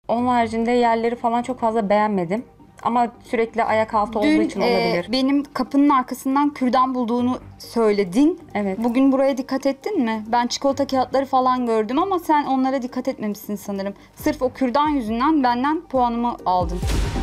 Onun haricinde yerleri falan çok fazla beğenmedim. Ama sürekli ayak altı olduğu için olabilir. Benim kapının arkasından kürdan bulduğunu söyledin. Evet. Bugün buraya dikkat ettin mi? Ben çikolata kağıtları falan gördüm ama sen onlara dikkat etmemişsin sanırım. Sırf o kürdan yüzünden benden puanımı aldın.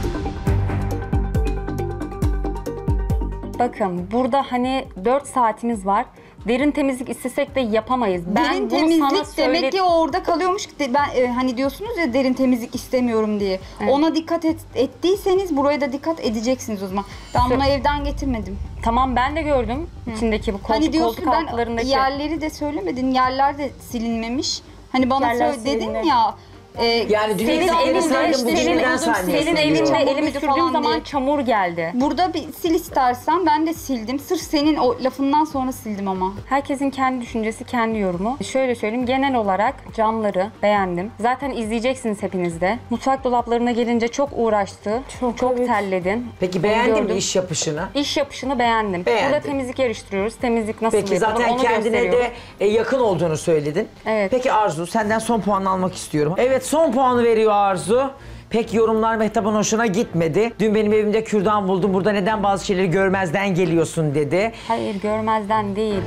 Bakın burada hani 4 saatimiz var. Derin temizlik istesek de yapamayız. Derin temizlik demek ki orada kalıyormuş. Ben hani diyorsunuz ya derin temizlik istemiyorum diye. Evet. Ona dikkat ettiyseniz buraya da dikkat edeceksiniz o zaman. Ben bunu evden getirmedim. Tamam ben de gördüm içindeki bu koltuk, Hani diyorsun koltuk ben altlarındaki. yerleri de söylemedin. Yerler de silinmemiş. Hani bana dedin ya. Yani dün Senin elinde saydın, bugün neden saymıyorsun? Senin elinde Çamur elimi muydu sürdüğüm falan zaman diye. çamur geldi. Burada bir sil istersen ben de sildim. Sırf senin o lafından sonra sildim ama. Herkesin kendi düşüncesi, kendi yorumu. Şöyle söyleyeyim, genel olarak camları beğendim. Zaten izleyeceksiniz hepiniz de. Mutfak dolaplarına gelince çok uğraştı. Çok terledin. Peki Onu beğendin mi gördüm. iş yapışını? İş yapışını beğendim. Beğendin. Burada temizlik yarıştırıyoruz. Temizlik nasıl Peki yapılır zaten onu kendine gösteriyor. de yakın olduğunu söyledin. Evet. Peki Arzu, senden son puanı almak istiyorum. Evet, son puanı veriyor Arzu. Pek yorumlar Mehtap'ın hoşuna gitmedi. Dün benim evimde kürdan buldum. Burada neden bazı şeyleri görmezden geliyorsun dedi. Hayır, görmezden değil.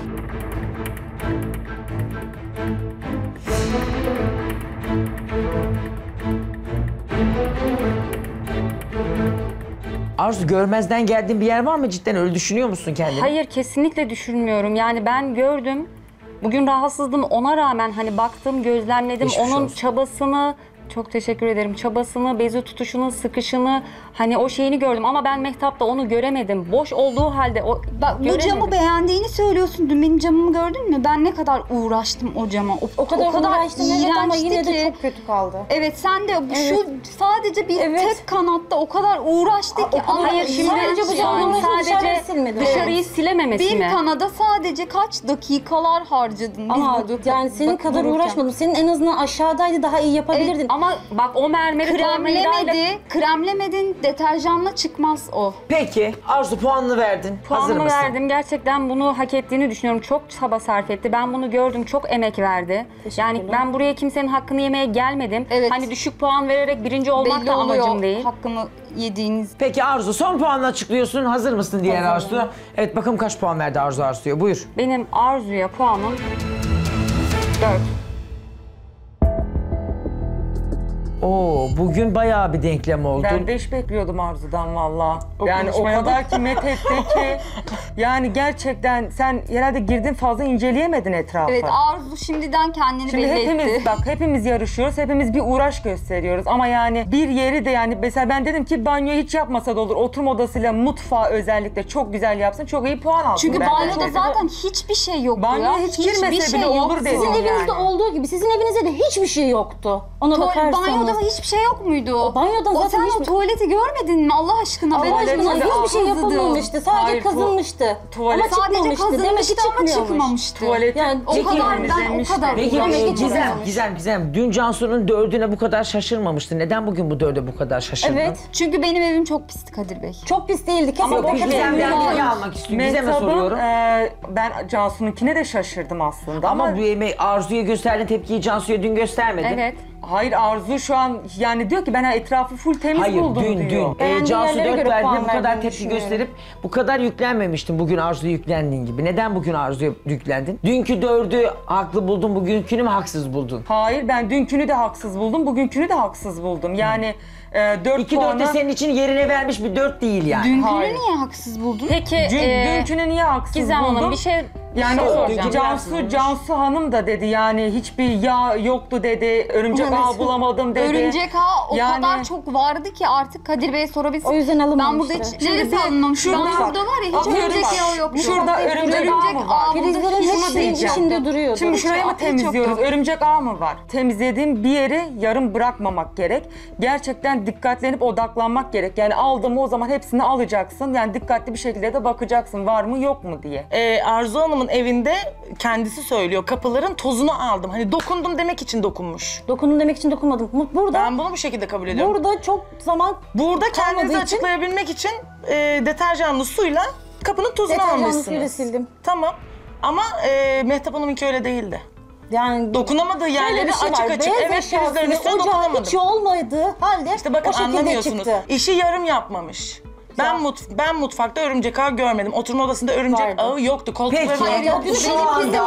Arzu, görmezden geldiğin bir yer var mı cidden? Öyle düşünüyor musun kendini? Hayır, kesinlikle düşünmüyorum. Yani ben gördüm. Bugün rahatsızdım. Ona rağmen hani baktım, gözlemledim. Geçmiş Onun olsun. çabasını, çok teşekkür ederim. Çabasını, bezi tutuşunu, sıkışını, hani o şeyini gördüm. Ama ben Mehtap'ta onu göremedim. Boş olduğu halde Bak bu göremedim. camı beğendiğini söylüyorsun. Dün benim camımı gördün mü? Ben ne kadar uğraştım o cama. O kadar uğraştın evet ama iğrençti yine de ki. çok kötü kaldı. Evet sen de şu sadece bir tek kanatta o kadar uğraştı ki. Ama Hayır, şimdi Sadece bu camın sadece dışarıyı silmedin. dışarıyı silememesi bir mi? kanada sadece kaç dakikalar harcadın. Biz Ama burada yani senin kadar dururken. uğraşmadım. Senin en azından aşağıdaydı, daha iyi yapabilirdin. Evet, ama bak o mermeri Kremlemedin, deterjanla çıkmaz o. Peki Arzu, puanını verdin. Hazır Puanımı mısın? verdim. Gerçekten bunu hak ettiğini düşünüyorum. Çok çaba sarf etti. Ben bunu gördüm. Çok emek verdi. Yani ben buraya kimsenin hakkını yemeye gelmedim. Evet. Hani düşük puan vererek birinci olmak Belli da oluyor amacım değil. hakkımı yediğiniz. Peki Arzu, son puanını açıklıyorsun. Hazır mısın diğer Arzu? Evet, bakalım kaç puan verdi Arzu Arzu'ya. Buyur. Benim Arzu'ya puanım 4. Oo, bugün bayağı bir denklem oldu. Ben 5 bekliyordum Arzu'dan valla. Yani o kadar ki methetti ki. Yani gerçekten sen herhalde girdin fazla inceleyemedin etrafı. Evet Arzu şimdiden kendini Şimdi belli hepimiz etti. bak hepimiz yarışıyoruz. Hepimiz bir uğraş gösteriyoruz. Ama yani bir yeri de yani mesela ben dedim ki banyoyu hiç yapmasa da olur. Oturma odasıyla mutfağı özellikle çok güzel yapsın. Çok iyi puan alsın. Çünkü bence. banyoda zaten hiçbir şey yoktu Banyoya ya. hiç girmese bile olur dedim. Sizin evinizde yani. olduğu gibi sizin evinizde de hiçbir şey yoktu. Ona bakarsanız. Banyoda hiçbir şey yok muydu? Banyoda zaten sen o hiçbir- tuvaleti görmedin mi Allah aşkına? Allah Ben aşkına Tuvalette hiçbir şey ağzıdı. yapılmamıştı. Sadece Hayır, kazınmıştı. tuvalet- Ama Sadece çıkmamıştı. Demek ki kazınmıştı ama çıkmıyormuş. çıkmamıştı. Tuvalet Yani O kadar ben o temizlenmişti. kadar Peki uğraştım. Gizem, dün Cansu'nun 4'üne bu kadar şaşırmamıştı. Neden bugün bu 4'e bu kadar şaşırdın? Evet. Çünkü benim evim çok pisti Kadir Bey. Çok pis değildi. Kesin Ama boşa Gizem'den temizlendi. neyi almak istiyor? Gizem'e Mehtap'ın, soruyorum. ben Cansu'nunkine de şaşırdım aslında Ama ama bu yemeği Arzu'ya gösterdiğin tepkiyi Cansu'ya dün göstermedin. Evet. hayır Arzu şu an yani diyor ki ben etrafı full temiz Hayır, buldum dün diyor. Beğendiği Cansu yerlere 4 göre verdiğinde puan bu kadar verdiğini tepki düşünüyorum. gösterip bu kadar yüklenmemiştin bugün Arzu'ya yüklendiğin gibi. Neden bugün Arzu'ya yüklendin? Dünkü 4'ü haklı buldun, bugünkünü mü haksız buldun? Hayır ben dünkünü de haksız buldum, bugünkünü de haksız buldum. Yani 4 2 4 de puanı... senin için yerine vermiş bir 4 değil yani. Dünkünü Hayır. niye haksız buldun? Peki Dünkünü niye haksız Gizem buldum? Hanım bir şey Yani soracağım. Cansu Hanım da dedi yani hiçbir yağ yoktu dedi, örümcek ağı bulamadım dedi. Örümcek ağı o Yani- kadar çok vardı ki artık Kadir Bey'e sorabilirsin. O yüzden Ben alınmamıştı. burada hiç Şimdi neresi bir- alınmamış? Ben şurada- burada var ya hiç Atıyorum örümcek bak, yağı yoktu. şurada örümcek ağı mı var? Prizlerin Şunu hepsi diyeceğim. içinde duruyordu. Şimdi şurayı mı Hiç temizliyoruz? yoktu. Örümcek ağı mı var? Temizlediğim bir yeri yarım bırakmamak gerek. Gerçekten dikkatlenip odaklanmak gerek. Yani aldım o zaman hepsini alacaksın. Yani dikkatli bir şekilde de bakacaksın var mı yok mu diye. Arzu Hanım'ın evinde kendisi söylüyor. Kapıların tozunu aldım. Hani dokundum demek için dokunmuş. Dokundum demek için dokunmadım. Burada Ben bunu bu şekilde kabul ediyorum. burada çok zaman Burada kendinizi kalmadığı için açıklayabilmek için deterjanlı suyla kapının tozunu deterjanlı almışsınız. suyla sildim. Tamam. Ama Mehtap Hanım'ınki öyle değildi. Yani Dokunamadığı şöyle yerleri bir şey açık var, açık. beyaz Evet, eşyasını prizlerin üstüne ocağı dokunamadım. hiç olmadığı halde İşte bakın o şekilde anlamıyorsunuz. çıktı. İşi yarım yapmamış. Ben mutfakta örümcek ağı görmedim. Oturma odasında örümcek Vardı. ağı yoktu. Koltukları Peki falan Hayır, yoktu. yok, şu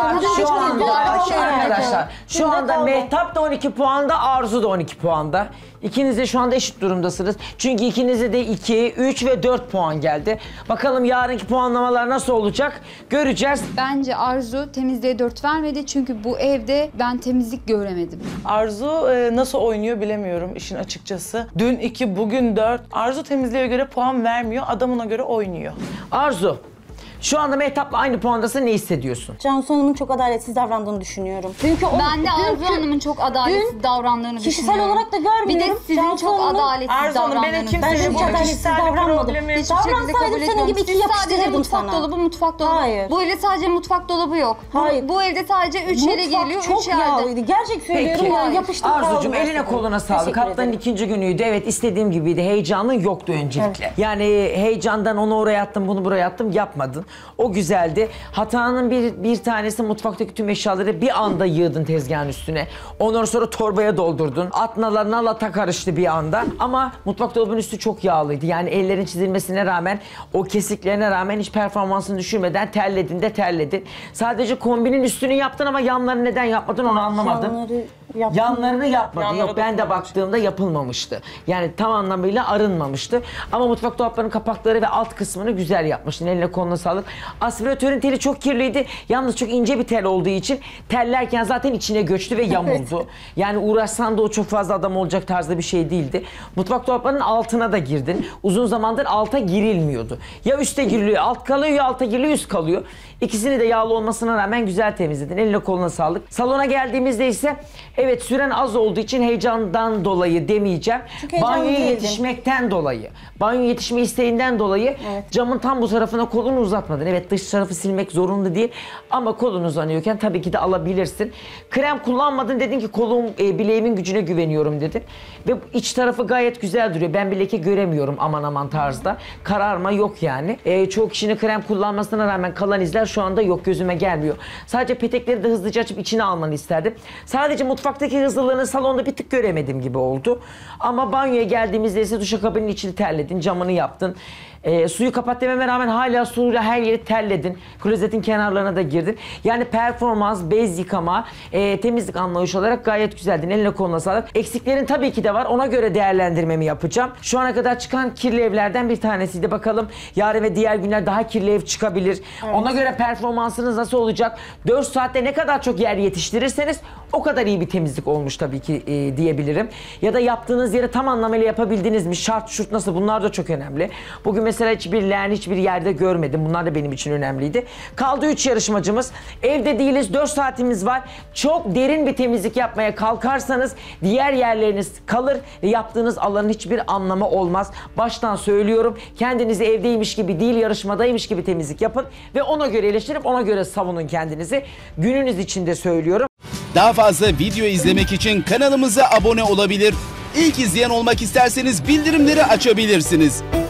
anda arkadaşlar şu anda Mehtap da 12 puanda, Arzu da 12 puanda. İkiniz de şu anda eşit durumdasınız. Çünkü ikinize de 2, 3 ve 4 puan geldi. Bakalım yarınki puanlamalar nasıl olacak göreceğiz. Bence Arzu temizliğe 4 vermedi çünkü bu evde ben temizlik göremedim. Arzu nasıl oynuyor bilemiyorum işin açıkçası. Dün 2, bugün 4. Arzu temizliğe göre puan vermiyor, adamına göre oynuyor. Arzu, şu anda Mehtap'la aynı puandasın, ne hissediyorsun? Cansu Hanım'ın çok adaletsiz davrandığını düşünüyorum. Çünkü Ben de Arzu Hanım'ın çok adaletsiz davrandığını kişisel düşünüyorum. olarak da görmüyorum. Bir de sizin Cansu çok Hanım'ın- adaletsiz Arzu Hanım, benim davrandığınızı kimseye Ben hiç bu düşünüyorum. adaletsiz kişisel bir davranmadım. problemim. Hiçbir şekilde kabul Davransaydım senin etmiyorum. gibi iki Siz sadece yapıştırırdım mutfak sana. dolabı dolabı. Hayır. Bu evde sadece mutfak dolabı yok. Hayır. Bu evde sadece 3 yere Mutfak geliyor, 3 çok yerde. yağlıydı. Gerçek söylüyorum Peki. ya, yapıştım Arzucuğum, kaldım eline gerçekten. koluna sağlık. Teşekkür Haftanın ederim. ikinci günüydü. Evet, istediğim gibiydi. Heyecanın yoktu öncelikle. Evet. Yani heyecandan onu oraya attım, bunu buraya attım yapmadın. O güzeldi. Hatanın bir tanesi, mutfaktaki tüm eşyaları bir anda yığdın tezgahın üstüne. Ondan sonra torbaya doldurdun. Atnalarına lata karıştı bir anda. Ama mutfak dolabının üstü çok yağlıydı. Yani ellerin çizilmesine rağmen, o kesiklerine rağmen hiç performansını düşürmeden terledin de terledin. Sadece kombinin üstünü yaptın ama yanlarını neden yapmadın onu anlamadım. Yanları yaptım. Yanlarını yapmadı. Yanlara Yok, ben de baktığımda yapılmamıştı. Yani tam anlamıyla arınmamıştı. Ama mutfak dolaplarının kapakları ve alt kısmını güzel yapmıştın. Eline koluna sağlık. Aspiratörün teli çok kirliydi. Yalnız çok ince bir tel olduğu için tellerken zaten içine göçtü ve yamuldu. Yani uğraşsan da o çok fazla adam olacak tarzda bir şey değildi. Mutfak dolaplarının altına da girdin. Uzun zamandır alta girilmiyordu. Ya üste giriliyor, alt kalıyor, ya alta giriliyor, üst kalıyor. İkisini de yağlı olmasına rağmen güzel temizledin. Eline koluna sağlık. Salona geldiğimizde ise evet, süren az olduğu için heyecandan dolayı demeyeceğim. Çünkü heyecanlı Banyoya değildim. yetişmekten dolayı, banyo yetişme isteğinden dolayı camın tam bu tarafına kolunu uzatmadın. Evet, dış tarafı silmek zorunda değil ama kolun uzanıyorken tabii ki de alabilirsin. Krem kullanmadın, dedin ki kolum bileğimin gücüne güveniyorum dedin. Ve iç tarafı gayet güzel duruyor. Ben bir leke göremiyorum aman aman tarzda. Kararma yok yani. Çoğu kişinin krem kullanmasına rağmen kalan izler şu anda yok, gözüme gelmiyor. Sadece petekleri de hızlıca açıp içine almanı isterdim. Sadece mutfaktaki hızlılığını salonda bir tık göremedim gibi oldu. Ama banyoya geldiğimizde ise duşakabinin içini terledin, camını yaptın. Suyu kapat dememe rağmen hala suyla her yeri terledin. Klozetin kenarlarına da girdin. Yani performans, bez yıkama, temizlik anlayışı olarak gayet güzeldin. Eline koluna sağlık. Eksiklerin tabii ki de var. Ona göre değerlendirmemi yapacağım. Şu ana kadar çıkan kirli evlerden bir tanesiydi. Bakalım yarın ve diğer günler daha kirli ev çıkabilir. Evet. Ona göre performansınız nasıl olacak? 4 saatte ne kadar çok yer yetiştirirseniz o kadar iyi bir temizlik olmuş tabii ki diyebilirim. Ya da yaptığınız yeri tam anlamıyla yapabildiniz mi? Şart şurt nasıl? Bunlar da çok önemli. Bugün mesela hiçbir leğen hiçbir yerde görmedim. Bunlar da benim için önemliydi. Kaldı 3 yarışmacımız. Evde değiliz. 4 saatimiz var. Çok derin bir temizlik yapmaya kalkarsanız diğer yerleriniz kalır ve yaptığınız alanın hiçbir anlamı olmaz. Baştan söylüyorum. Kendinizi evdeymiş gibi değil, yarışmadaymış gibi temizlik yapın ve ona göre eleştirip ona göre savunun kendinizi. Gününüz içinde söylüyorum. Daha fazla video izlemek için kanalımıza abone olabilir. İlk izleyen olmak isterseniz bildirimleri açabilirsiniz.